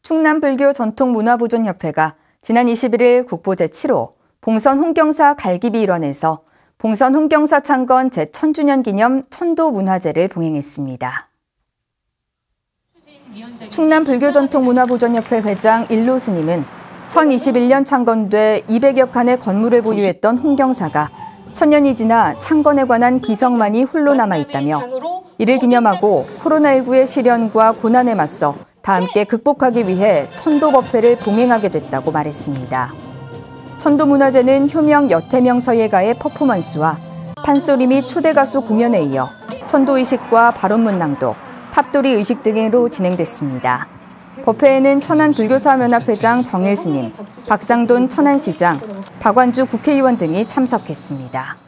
충남불교 전통문화보존협회가 지난 21일 국보 제7호 봉선 홍경사 갈기비 일원에서 봉선 홍경사 창건 제1000주년 기념 천도문화제를 봉행했습니다. 충남불교전통문화보존협회 회장 일로 스님은 1021년 창건돼 200여 칸의 건물을 보유했던 홍경사가 1000년이 지나 창건에 관한 기성만이 홀로 남아있다며 이를 기념하고 코로나19의 시련과 고난에 맞서 다 함께 극복하기 위해 천도법회를 봉행하게 됐다고 말했습니다. 천도문화제는 효명 여태명 서예가의 퍼포먼스와 판소리 및 초대가수 공연에 이어 천도의식과 발언문 낭독, 탑돌이 의식 등으로 진행됐습니다. 법회에는 천안불교사연합회장 정일 스님, 박상돈 천안시장, 박완주 국회의원 등이 참석했습니다.